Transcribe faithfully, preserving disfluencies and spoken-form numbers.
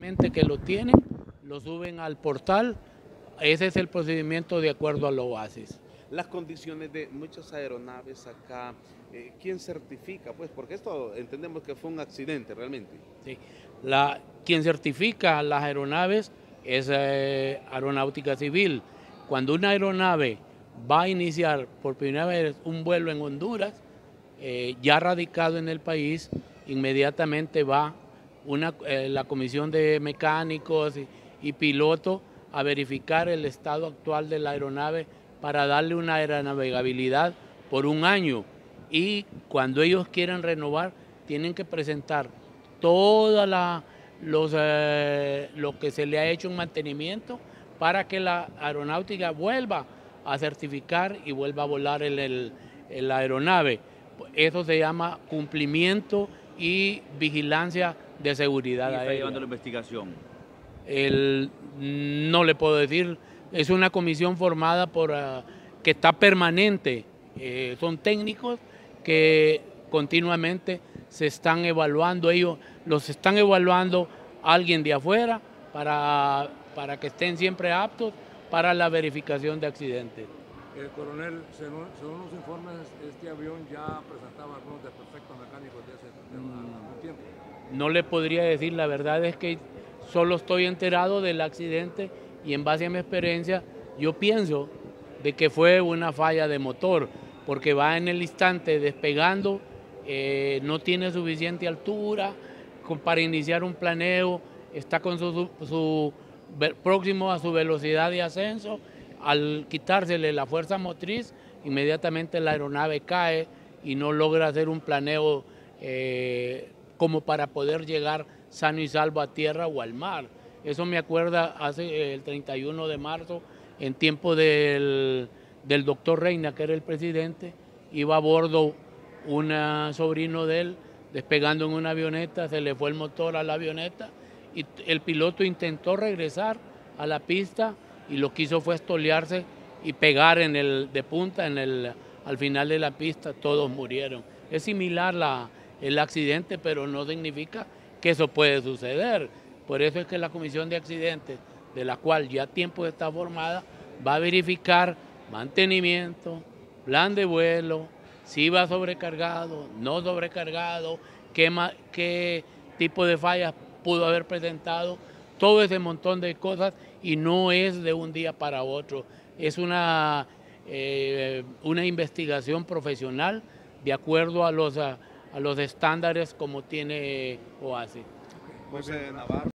Que lo tienen, lo suben al portal. Ese es el procedimiento de acuerdo al OASIS. Las condiciones de muchas aeronaves acá, eh, ¿quién certifica? Pues porque esto entendemos que fue un accidente realmente. Sí. La, quien certifica las aeronaves es eh, Aeronáutica Civil. Cuando una aeronave va a iniciar por primera vez un vuelo en Honduras, eh, ya radicado en el país, inmediatamente va una, eh, la comisión de mecánicos y, y pilotos a verificar el estado actual de la aeronave para darle una aeronavegabilidad por un año. Y cuando ellos quieran renovar, tienen que presentar toda la, los, eh, lo que se le ha hecho en mantenimiento para que la aeronáutica vuelva a certificar y vuelva a volar el, el, el la aeronave. Eso se llama cumplimiento y vigilancia de seguridad aérea. ¿Quién está llevando la investigación? El, no le puedo decir, es una comisión formada por uh, que está permanente, eh, son técnicos que continuamente se están evaluando, ellos los están evaluando alguien de afuera para, para que estén siempre aptos para la verificación de accidentes. Eh, coronel, según, según los informes, este avión ya presentaba algunos desperfectos mecánicos de hace de algún tiempo. No le podría decir, la verdad es que solo estoy enterado del accidente y en base a mi experiencia yo pienso de que fue una falla de motor, porque va en el instante despegando, eh, no tiene suficiente altura para iniciar un planeo, está con su, su, su próximo a su velocidad de ascenso. Al quitársele la fuerza motriz, inmediatamente la aeronave cae y no logra hacer un planeo eh, como para poder llegar sano y salvo a tierra o al mar. Eso me acuerda hace el treinta y uno de marzo, en tiempo del, del doctor Reina, que era el presidente, iba a bordo un sobrino de él, despegando en una avioneta, se le fue el motor a la avioneta y el piloto intentó regresar a la pista y lo que hizo fue estolearse y pegar en el, de punta en el, al final de la pista, todos murieron. Es similar la, el accidente, pero no significa que eso puede suceder. Por eso es que la Comisión de Accidentes, de la cual ya tiempo está formada, va a verificar mantenimiento, plan de vuelo, si va sobrecargado, no sobrecargado, qué, qué tipo de fallas pudo haber presentado, todo ese montón de cosas, y no es de un día para otro, es una, eh, una investigación profesional de acuerdo a los, a, a los estándares como tiene OASIS. José Navarro.